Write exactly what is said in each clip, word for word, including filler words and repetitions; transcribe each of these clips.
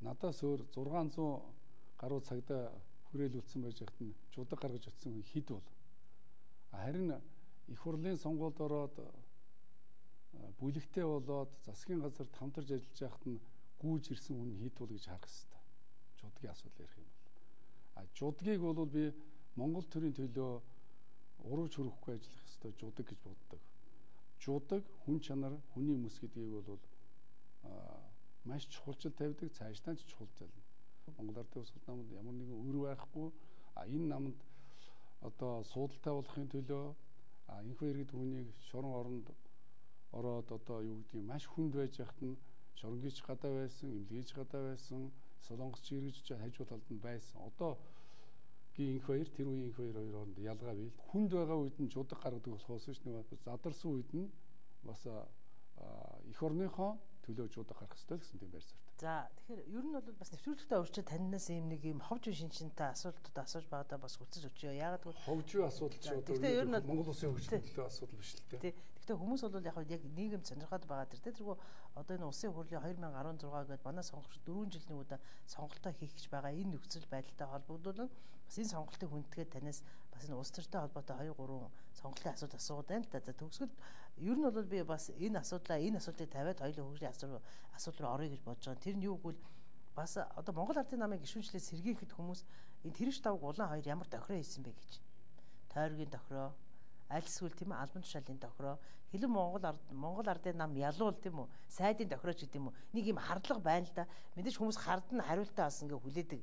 надаас өөр зургаан зуун гаруй цагдаа хүрээлүүлсэн байж хат нь жудаг гаргаж утсан хэд бол. Харин их хурлын сонгуульд ороод бүлэгтэй болоод засгийн газарт хамтарч ажиллаж байхад нь гүйж ирсэн хүн хэд бол гэж харах хэрэгтэй. Жудгийн асуудал ярих юм бол. А жудгийг бол би Монгол төрийн төлөө урууч хөрөхгүй ажиллах ёстой жудаг гэж боддог. Жудаг хүн чанар, хүний мэс гэдгийг бол маш чухалчил тавьдаг, цаашдаа ч чухалчилна. Монгол Ардын улс намд ямар нэгэн өр байхгүй, а энэ намд одоо суудалтай болохын төлөө а энэхүү иргэд хүнийг шорон оронд ороод одоо юу гэдгийг маш хүнд байж яхад нь шоронгийч гадаа байсан, эмнэлгийч гадаа байсан, солонгосч иргэжж хажуу талд нь байсан. Одоо гийн инх хоёр тэр үеийн инх хоёр хоёроонд ялгаа бий. Хүнд байгаа үед нь жудаг гаргадаг болохоос ш нэг задарсан үед нь бас эх орныхоо төлөө жудаг гарах хэрэгтэй гэсэн тийм байр суурь. За тэгэхээр ер нь бол бас нэвтрүүлэгтээ урьдчилан таньнаас ийм нэг ийм ховж шинжинтэй асуултууд асууж байгаадаа бас хүлцэж өчөө. Яагаад гэвэл ховжийн асуудал ч одоо Монгол улсын хөгжлийн төлөө асуудал биш л дээ. Гэхдээ хүмүүс бол яг яг нийгэм сонирхоод байгаа тэр тэргүй одоо энэ улсын хурлын хоёр мянга арван зураг гээд манай сонгогч дөрвөн жилийн удаа сонголтоо хийх гэж байгаа энэ нөхцөл байдалтай холбогдуулан бас энэ сонголтыг хүндгээд танаас бас энэ улс төртэй холбоотой хоёр гурван сонголтын асуулт асуугаад байна л да. За төгсгөл ер нь бол би бас энэ асуудлаа энэ асуудлыг тавиад хоёулаа хөгжлийн асуудал асуудал руу орё гэж бодож байгаа. Тэр нь юу гэвэл бас одоо Монгол Ардын намын гишүүнчлээ сэргийхэд хүмүүс энэ тэрш давг улаан хоёр ямар тохироо хийсэн бэ гэж. Тойргийн тохироо, аль эсвэл тийм ээ албан тушаалын тохироо, хилэн Монгол ард Монгол Ардын нам ялуул тийм үү, сайдын тохироо ч гэдэг юм уу. Нэг юм хардлага байна л да. Мэдээж хүмүүс хардна хариултаа бас ингээ хүлээдэг.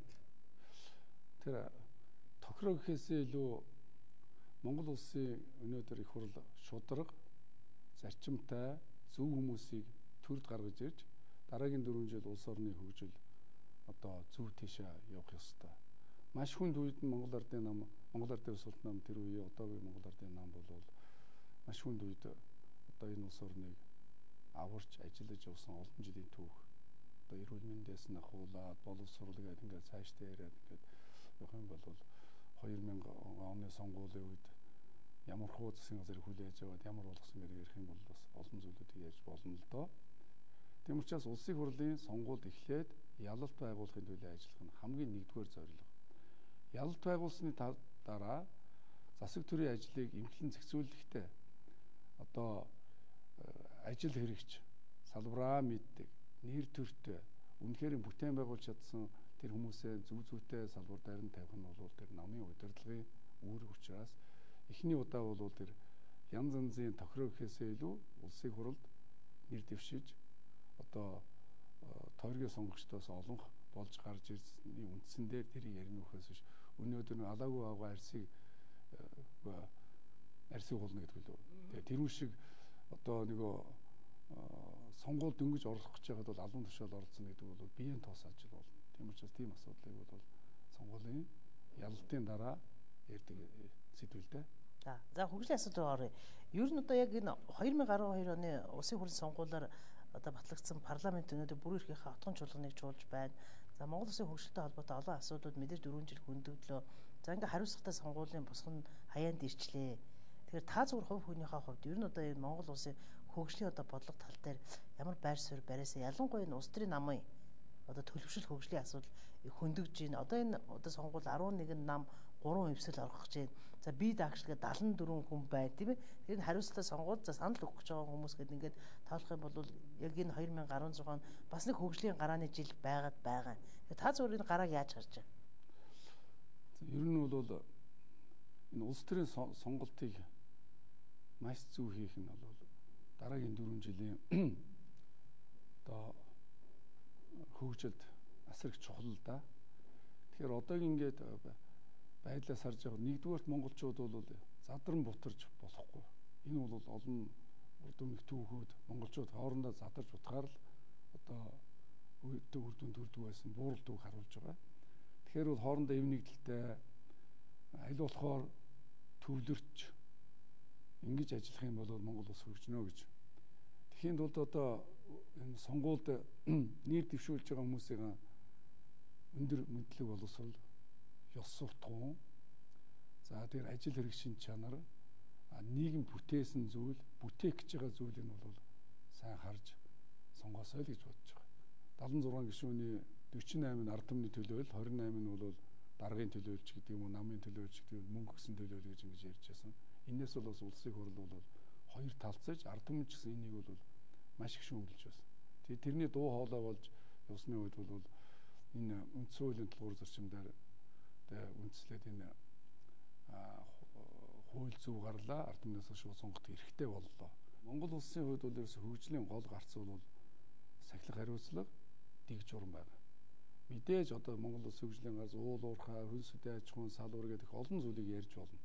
Тэр тохироо гэхээсээ илүү Монгол улсын өнөөдөр их хурл шударга, зарчимтай, зөв хүмүүсийг төрд гаргаж ирж дараагийн дөрвөн жил улс орны хөгжил одоо зөв тийшээ явах ёстой. Маш хүнд үед нь Монгол Ардын нам, Монгол Ардын улс орны нам тэр үе одоогийн Монгол Ардын нам бол маш хүнд үед одоо энэ улс орныг аварч ажиллаж явсан олон жилийн түүх. Одоо эрүүл мэндээс нь ахуулаад боловсрол гэдэг ингээд цаашдаа яриад ингээд явах юм бол хоёр мянган оны сонгуулийн үед ямар хуу засгийн газрыг хүлээж аваад ямар болгосон гэдэг ярих юм бол бас олон зүйлүүдийг ярьж болно л доо. Тийм учраас улсын хурлын сонгуульд эхлээд ялалт байгуулахын төлөө ажиллах нь хамгийн нэгдүгээр зорилго. Ялалт байгуулсны дараа засаг төрийн ажлыг эмхлэн зохицуулахтай одоо ажил хэрэгч салбараа мэддэг, нэр төртэй, үнэхээр бүтээн байгуулж чадсан тэр хүмүүсээ зүв зүйтэй салбар дээр нь тавих нь бол тэр намын удирдлагын үүрэг учраас эхний удаа бол тэр янз янзын тохироо гэхээсээ илүү улсын хуралд нэр дэвшиж одоо тойргийн сонгогчдоос олонх болж гарч ирсний үндсэн дээр тэрийг ярина ухаас биш өнөөдөр нэг алаагүй аваа арсыг арсыг болно гэдэг лөө. Тэгээ тэрүүн шиг одоо нөгөө сонгуульд дөнгөж орлох гэж байгаад бол албан тушаал оролцсон гэдэг бол биеийн тоос ажил болно. Тийм учраас тийм асуудлыг бол сонгуулийн ялалтын дараа ярьдаг сэдвэлтэй. За за хөгжлийн асуудал орё. Ер нь одоо яг энэ хоёр мянга арван хоёр оны улсын хурлын сонгуулиар одоо батлагдсан парламент өнөөдөр бүр эрхийнхээ отгон чуулганыг чуулж байна. За Монгол Улсын хөгжилтэй холбоотой олон асуудлууд мэдээж дөрвөн жил хөндөглөө. За ингээ хариуцлагатай сонгуулийн босгон хаяанд ирчлээ. Тэгэхээр та зүгээр хувь хүнийхээ хувьд ер нь одоо энэ Монгол Улсын хөгжлийн одоо бодлого тал дээр ямар байр суурь бариасаа ялангуяа энэ улс төрийн намын одоо төлөвшил хөгжлийн асуудал хөндөгж байна. Одоо энэ одоо сонгуул арван нэгэн нам гурван эвсэл орох гэж байна. За би даагшилгээ дадлан дөрвөн хүн байна тийм ээ. Тэр нь хариуцлага сонгуул за санал өгөх гэж байгаа хүмүүс гэдэг ингээд тоолох юм бол яг энэ хоёр мянга арван зург он бас нэг хөгжлийн гарааны жил байгаад байгаа. Та зүгээр энэ гарааг яаж харж байна? Ер нь бол энэ улс төрийн сонголтыг маш зөв хийх нь бол дараагийн дөрвөн жилийн одоо хөгжилд асар их чухал л да. Тэгэхээр одоогийн ингээд байдлаас харж байгаа нэгдүгээрт монголчууд бол задран бутарж болохгүй. Энэ бол олон урд өмнөх түүхүүд монголчууд хоорондоо задарч утгаар л одоо өөдөө үр дүнд хүрдэг байсан буурал түүх харуулж байгаа. Тэгэхээр бол хоорондоо эв нэгдэлтэй аль болохоор төвлөрч ингэж ажиллах юм бол Монгол улс хөгжнө гэж. Тэхийн тулд одоо энэ сонгуульд нэр дэвшүүлж байгаа хүмүүсийн өндөр мэдлэг боловсрол, ёс суртахуун, за тэр ажил хэрэг шин чанар, нийгэм бүтээсэн зүйл, бүтээх гэж байгаа зүйлийг нь бол сайн харж сонгоосоо л гэж бодож байгаа. дадлан зургаан гишүүний дөрвөн восемь нь ард түмний төлөөл, двадцать восемь нь бол даргын төлөөлч гэдэг юм уу, намын төлөөлч гэдэг юм, мөнгө гэсэн төлөөл гэж ингэж ярьж байсан. Энээс бол бас улсын хурл бол хоёр талцаж ард түмэн ч гэсэн энийг бол маш их шүүмжилж байсан. Тэгээ тэрний дуу хоолой болж явсны үед бол энэ үндсэн хуулийн тулгуур зарчимдаар үндэслээд энэ хууль зөв гарлаа, ард түмнээс шууд сонгох эрхтэй боллоо. Монгол улсын хувьд бол ерөөсө хөгжлийн гол гарц бол сахилах хариуцлага, дэг журам байна. Мэдээж одоо Монгол улсын хөгжлийн гарц уул уурхай, хөл сүдэ аж ахуйн салбар гэдэг олон зүйлийг ярьж болно.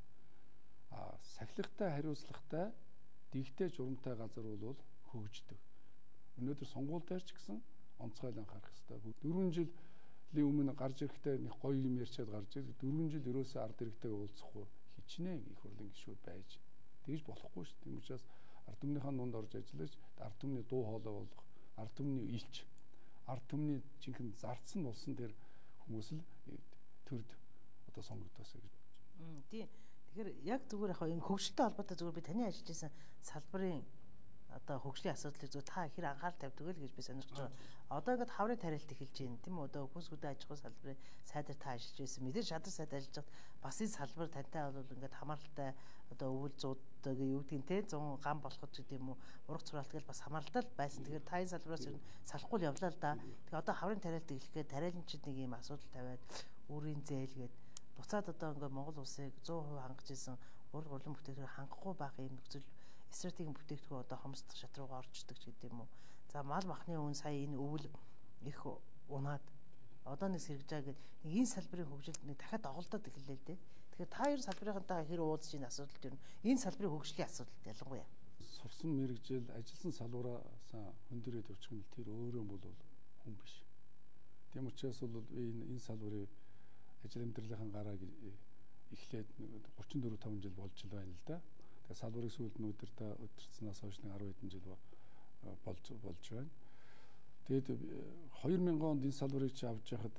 А сахилахтай хариуцлагатай, дэгтэй журамтай газар бол хөгждөг. Өнөөдөр сонгуул дээр ч гэсэн онцгой анхаарах хэрэгтэй. дөрвөн жилийн өмнө гарч ирэхдээ нэг гоё юм ярьчаад гарч ирэх. дөрвөн жил ерөөсөө ард иргэдээ уулзахгүй хичнээн их хурлын гишүүд байж. Тэгж болохгүй шүү дээ. Тийм учраас ард түмнийхээ нунд орж ажиллаж, ард түмний дуу хоолой болгох, ард түмний илч, ард түмний жинхэнэ зардсан болсон тэр хүмүүс л төрд одоо сонгогдосоо гэж бодож байна. Тийм. Тэгэхээр яг зүгээр яг энэ хөгжилтэй холбоотой зүгээр би таны ажиллаж байсан салбарын одоо хөгжлийн асуудлыг зөв та хэр анхаарал тавьдаг вэ гэж би сонирхож байгаа. Одоо ингээд хаврын тариалт эхэлж байна тийм үү? Одоо хүнс хүдэ аж ахуй салбарын сайдаар та ажиллаж байсан. Мэдээж шадар сайд ажиллаж хад бас энэ салбар тантай бол ингээд хамааралтай одоо өвөл зуудаг юу гэдгийг те зун гам болоход гэдэг юм уу? Урах зураалт гэж бас хамааралтай байсан. Тэгэхээр та энэ салбараас ер нь салахгүй явлаа л да. Тэгээ одоо хаврын тариалт эхлэхэд тариаланчид нэг юм асуудал тавиад өөрийн зээлгээд буцаад одоо ингээд Монгол улсыг сто процент хангаж исэн уран урлан бүтээгдэхүүн хангахгүй байх юм нөхцөл стратегийн бүтээгдэхүүн одоо хомсдох шат руугаа орчдөг ч гэдэг юм уу. За мал махны үн сая энэ өвөл их унаад одоо нэг сэргэж байгаа гэдэг нэг энэ салбарын хөгжилд нэг дахиад доголдоод эхэллээ л дээ. Тэгэхээр та хоёр салбарынхантай хэр уулзж энэ асуудалт юу энэ салбарын хөгжлийн асуудалт ялангуяа. Сурсан мэрэгжил ажилласан салбараасаа хөндөрөөд явчих нь тэр өөрөө бол хүн биш. Тийм учраас бол энэ энэ салбарын ажил амьдралын гарааг эхлээд гурван дөрвөн таван жил болж л байна л да. Тэгээ салбарыг сүүлд нь өдөртөө өдөрцснээс хойш нэг арван хэдэн жил болж болж байна. Тэгээд хоёр мянган онд энэ салбарыг чи авч яхад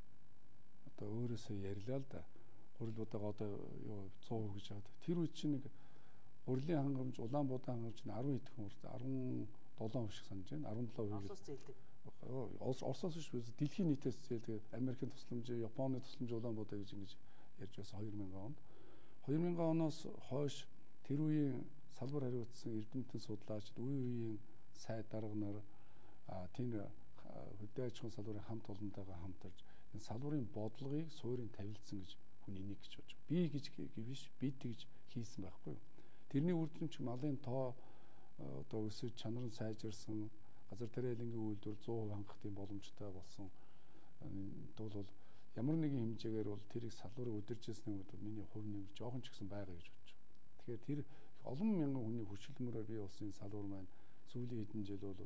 одоо өөрөөсөө ярьлаа л да. Гурил будаага одоо юу сто гэж яагаад тэр үед чи нэг гурилын хангамж, Улаанбуудаа хангамж нь арван хэдэн хүн, арван долоон хувь шиг санаж байна. арван долоо хувь. Оросоос зээлдэг. Оросоос биш дэлхийн нийтээс зээлдэг. Америкийн тусламж, Японы тусламж Улаанбуудаа гэж ингэж ярьж байсан хоёр мянган онд. хоёр мянган оноос хойш тэр үеийн салбар хариуцсан эрдэмтэн судлаачид, үе үеийн сайд дарга нар тийм хөдөө аж ахуйн салбарын хамт олонтойгоо хамтарч энэ салбарын бодлогыг суурийн тавилдсан гэж хүн энийг гэж бодож. Би гэж биш, бид гэж хийсэн байхгүй юу. Тэрний үр дүн ч малын тоо одоо өсөж чанар нь сайжирсан, газар тариалангийн үйлдвэр сто процент хангах тийм боломжтой болсон. Тэгвэл бол ямар нэгэн хэмжээгээр бол тэрийг салбарыг удиржсэний үед миний хувь нэмэр жоохон ч гэсэн байгаа гэж бодож. Тэгэхээр тэр олон мянган хүний хүчилмөрөөр бий болсон салбар маань сүүлийн хэдэн жил бол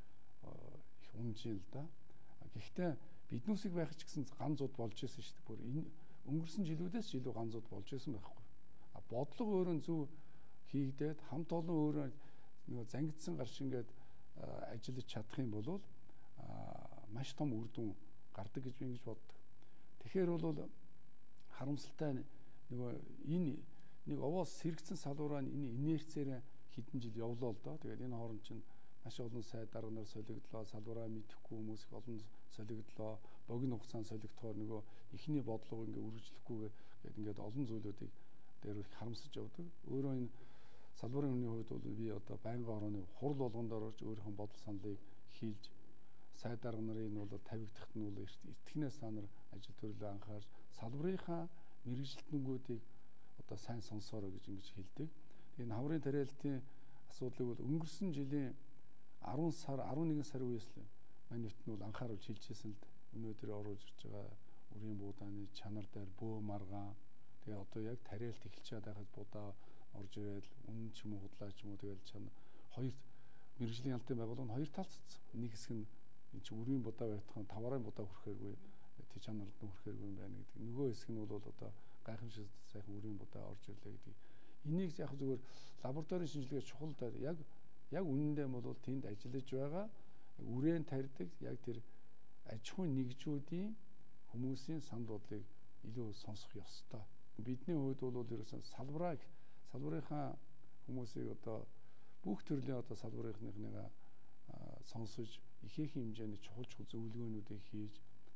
их унжин л да. Гэхдээ биднүүсийг байх ч гэсэн ганцуд болж исэн шүү дээ. Бүр энэ өнгөрсөн жилүүдээс ч илүү ганцуд болж исэн байхгүй. А бодлого өөрөө зөв хийгдээд хамт олон өөрөө нэг зангидсан гар шингээд ажиллаж чадах юм бол маш том үр дүн гардаг гэж би ингэж боддог. Тэгэхээр бол харамсалтай нөгөө энэ нэг овоос сэргцэн салбараа энэ инерцээр хэдэн жил явлаа л доо. Тэгээд энэ хооронд чинь маш олон сайд дарга нар солигдлоо, салбараа мэдэхгүй хүмүүс их олон солигдлоо, богино хугацаанд солигдохоор нөгөө ихний бодлого ингээ үргэлжлэхгүй гэдэг ингээд олон зүйлүүдийг дээр их харамсаж явдаг. Өөрөө энэ салбарын хүний хувьд бол би одоо байнгын орооны хурал болгонд орж өөрийнхөө бодол саналыг хийлж сайд дарга нарын бол тавигдахт нь бол эртхнээс та нар ажил төрлөө анхаарч салбарынхаа мэрэгжилтнүүдийг одоо сайн сонсоорой гэж ингэж хэлдэг. Энэ хаврын тариалтын асуудлыг бол өнгөрсөн жилийн арван сар, арван нэгэн сар үеэс л манайд нь бол анхааруулж хэлжсэн л өнөөдөр оруулж ирж байгаа үрийн буудааны чанар дээр бөө маргаан тэгээ одоо яг тариалт эхэлж байгаа хад будаа орж ирэл үнэн ч юм уу худлаа ч юм уу тэгэл чанар хоёр мэрэгжлийн ялтын байгууллага нь хоёр талцсан. Нэг хэсэг нь энэ чи үрийн будаа байтхан таварын будаа хүрхээргүй тэг чанарт нь хүрхээргүй юм байна гэдэг. Нөгөө хэсэг нь бол одоо гайхамшиг сайхан үрийн будаа орж ирлээ гэдэг. Энийг яг зүгээр лабораторийн шинжилгээ чухал дээр яг яг үнэндээ бол тэнд ажиллаж байгаа үрээн тарьдаг яг тэр аж ахуйн нэгжүүдийн хүмүүсийн санал бодлыг илүү сонсох ёстой. Бидний хувьд бол ерөөсөн салбараа салбарынхаа хүмүүсийг одоо бүх төрлийн одоо салбарынхныгаа сонсож ихээхэн хэмжээний чухал чухал зөвлөгөөнүүдийг хийж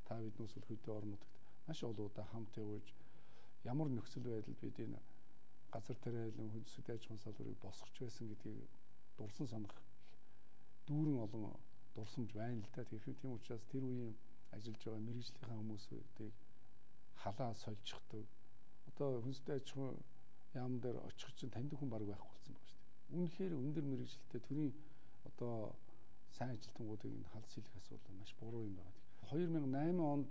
та биднээс бол хөдөө орнуудад маш олон удаа хамт явж ямар нөхцөл байдал бид энэ газар тариалан хүнсэд аж ахуйн салбарыг босгож байсан гэдгийг дурсан санах дүүрэн олон дурсамж байна л да. Тэгэхээр тийм учраас тэр үеийн ажиллаж байгаа мэргэжлийн хүмүүсүүдийг халаа сольжчихдаг. Одоо хүнстэй аж ахуйн яам дээр очих чинь таньдаг хүн баг байхгүй болсон байгаа шүү дээ. Үнэхээр өндөр мэргэжилтэй төрийн одоо сайн ажилтнуудыг энэ халс хийх асуудал маш буруу юм байна. хоёр мянган и намын онд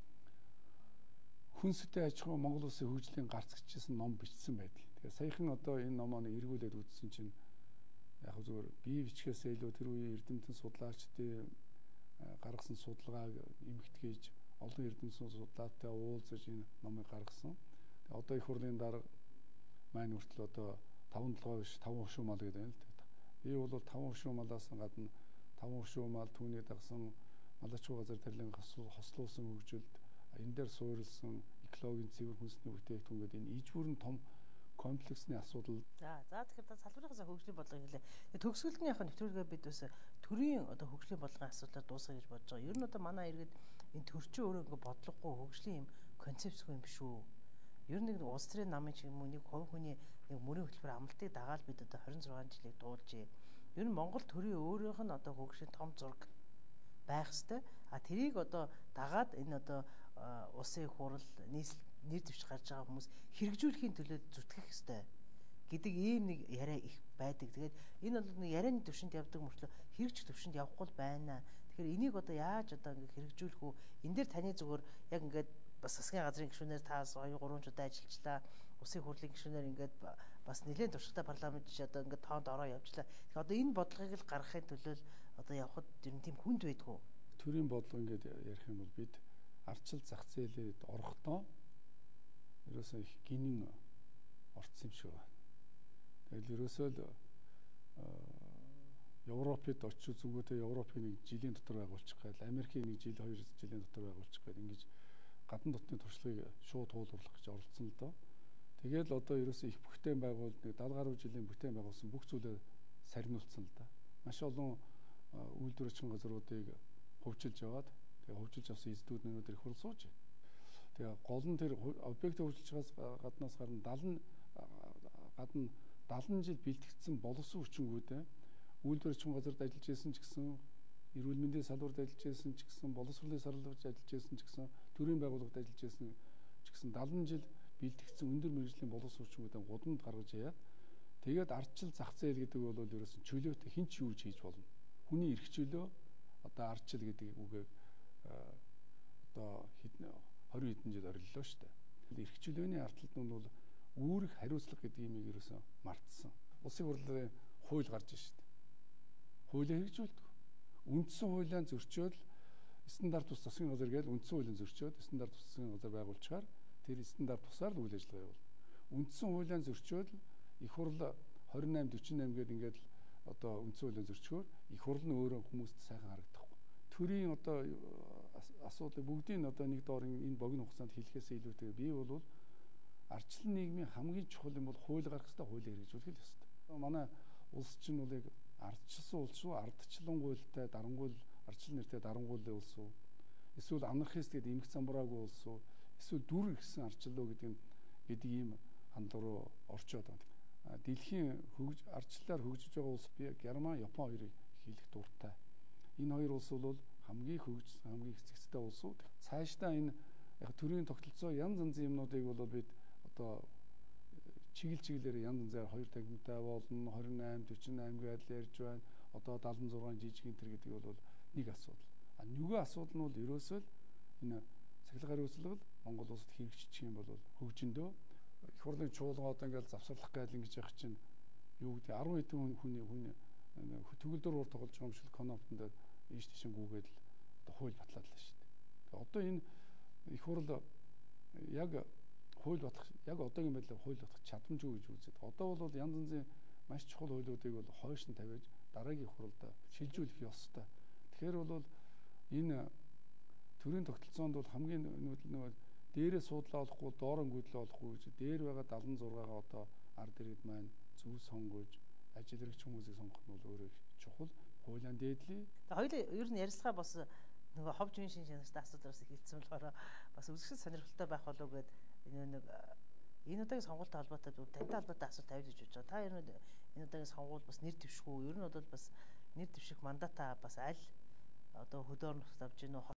хүнстэй аж ахуйн Монгол Улсын хөгжлийн гарц гिचсэн ном бичсэн байдаг. Тэгэхээр саяхан одоо энэ номоо эргүүлээд үзсэн чинь яг зүгээр бие бичгээс илүү тэр үеийн эрдэмтэн судлаачдын гаргасан судалгааг эмхтгэж олон эрдэмтэн судлаатай уулзаж энэ номыг гаргасан. Тэгээ одоо их хурлын дарга маань хүртэл одоо таван толгой биш таван хушуу мал гэдэг байна л дээ. Би бол таван хушуу малаас гадна таван хушуу мал түүний дагсан малачгүй газар тариалан хослуулсан хөгжилд энэ дээр суурилсан экологийн цэвэр хүнсний бүтээгдэхүүн гэдэг энэ иж бүрэн том комплексны асуудал. За за тэгэхээр салбарынхаа хөгжлийн бодлого хэлээ. Төгсгөлний яг нэвтрүүлгээ бид бас төрийн одоо хөгжлийн бодлогын асуудлаар дуусгах гэж бодож байгаа. Ер нь одоо манай иргэд энэ төрчин өөрөө ингээ бодлогогүй хөгжлийн юм концепцгүй юм биш үү? Ер нь нэг улс төрийн намын ч юм уу нэг хувь хүний нэг мөрийн хөтөлбөр амлалтыг дагаад бид одоо хорин зургаан жилийг дуулжээ. Ер нь Монгол төрийн өөрийнх нь одоо хөгжлийн том зураг байх ёстой. А тэрийг одоо дагаад энэ одоо улсын хурал нэр дэвш гарч байгаа хүмүүс хэрэгжүүлэхийн төлөө зүтгэх ёстой гэдэг ийм нэг яриа их байдаг. Тэгээд энэ бол нэг ярианы төвшөнд явдаг мөртлөө хэрэгжих төвшөнд явахгүй байна. Тэгэхээр энийг одоо яаж одоо ингэ хэрэгжүүлэх үү? Энэ дээр таны зүгээр яг ингээд бас засгийн газрын гишүүнээр та хоёр гурван удаа ажиллажлаа. Улсын хурлын гишүүнээр ингээд бас нэлээд туршлагатай парламент жишээ одоо ингээд тоонд ороо явжлаа. Тэгэхээр одоо энэ бодлогыг л гаргахын төлөө одоо явхад ер нь тийм хүнд байдгүй. Төрийн бодлого ингээд ярих юм бол бид ардчил зах зээлэд орохдоо ерөөсөө их гинэн орцсон юм шиг байна. Тэгэл ерөөсөө л Европод очиж зүгөөтэй Европын нэг жилийн дотор байгуулчих гээл, Америкийн нэг жил хоёр жилийн дотор байгуулчих гээл ингэж гадна дотны туршлагыг шууд хуулбарлах гэж оролцсон л доо. Тэгэл одоо ерөөсөө их бүхтэн байгуул нэг даал гаруй жилийн бүхтэн байгуулсан бүх зүйлээ сарниулсан л да. Маш олон үйлдвэрчин газруудыг хөгжилж яваад тэгээ хөгжилж авсан эздүүд өнөөдөр их хурл сууж байна. Тэгээ гол нь тэр объект хөгжилж байгаас гаднаас гарна даалн гадна даалн жил бэлтгэгдсэн боловсон хүчингүүдээ үйлдвэрчин газарт ажиллаж байсан ч гэсэн эрүүл мэндийн салбарт ажиллаж байсан ч гэсэн боловсролын салбарт ажиллаж байсан ч гэсэн төрийн байгууллагад ажиллаж байсан ч гэсэн даалн жил бэлтгэгдсэн өндөр мэргэжлийн боловсон хүчингүүдээ гудамд гаргаж яад тэгээд ардчил зах зээл гэдэг бол ерөөсөн чөлөөтэй хэн ч юу хийж болно. Хүний эрх чөлөө одоо ардчил гэдэг үгийг одоо хэдэн хорин хэдэн жил ориллоо шүү дээ. Эрх чөлөөний ардталд нь бол үүрэг хариуцлага гэдэг юмыг ерөөсөн мартсан. Улсын хурлын хууль гарч ийн шүү дээ. Хуулийг хэрэгжүүлдэг. Үндсэн хуулиан зөрчөөд стандарт тус засгийн газар гээд үндсэн хуулийн зөрчөөд стандарт тус засгийн газар байгуулчихаар тэр стандарт тусаар л үйл ажиллагаа явуул. Үндсэн хуулиан зөрчөөд их хурл двадцать восемь forty-eight гээд ингээд одоо үндсэн хуулийн зөрчгөөр их хурл нь өөрөө хүмүүст сайхан харагдахгүй. Төрийн одоо асуудлыг бүгдийг одоо нэг доор энэ богино хугацаанд хэлэхээс илүүтэй би бол ардчлал нийгмийн хамгийн чухал юм бол хууль гаргах ёстой, хуулийг хэрэгжүүлэх ёстой. Манай улс чинь бол яг ардчилсан улс шүү, ардчлангуйлтай дарангуйл ардчлал нэртэй дарангуйлын улс уу? Эсвэл анархист гэдэг эмх замбраагүй улс уу? Эсвэл дүр гэсэн ардчлал гэдэг нь гэдэг ийм хандлага руу орчоод байна. Дэлхийн хөгж ардчлалаар хөгжиж байгаа улс би Герман, Япон хоёрыг хэлэх дуртай. Энэ хоёр улс бол хамгийн хөгжсөн, хамгийн эцэгцтэй улсууд. Цаашдаа энэ яг төрийн тогтолцоо янз янзын юмнуудыг бол бид одоо чиглэл чиглэлээр янз янзаар хоёр тагмтай болно, двадцать eight, forty-eight гэдэл ярьж байна. Одоо seventy six жижиг энэ төр гэдэг бол нэг асуудал. А нөгөө асуудал нь бол ерөөсөө л энэ цахилгаан хариуцлага Монгол улсад хэрэгжиж юм бол хөгжөндөө их хурлын чуулгад ингээл завсарлах гал ингэж явах чинь юу гэдэг ten хэдэн хүний хүний төгөлдөр уур тоглож байгаа юм шиг коноптон дээр ийш тийш гүгээд л одоо хууль батлаад л шүү дээ. Тэгээ одоо энэ их хурл яг хууль батах яг одоогийн байдлаар хууль батах чадамжгүй гэж үзээд. Одоо бол янз янзын маш чухал хуулиудыг бол хойш нь тавиаж дараагийн хуралд шилжүүлэх ёстой. Тэгэхээр бол энэ төрийн тогтолцоонд бол хамгийн нөгөө дээрээ суудлаа болохгүй, доорон гүйдлээ болохгүй гэж дээр байгаа seventy six-гаа одоо ард иргэд маань зөв сонгож ажил хэрэгч хүмүүсийг сонгох нь бол өөрөө чухал. Хуулийн дээдлээ. Тэгээ хоёул ер нь ярилцлага бас нөгөө ховж үн шин шинжтэй асуудлаас эхэлсэн болохоор бас үзэсгэлэн сонирхолтой байх болов гэд энэ нэг энэ удаагийн сонгуультай холбоотой тантай холбоотой асуулт тавьж гэж бодож байгаа. Та ер нь энэ удаагийн сонгуул бас нэр дэвших үү? Ер нь бол бас нэр дэвших мандатаа бас аль одоо хөдөөр нутагт авч гинөө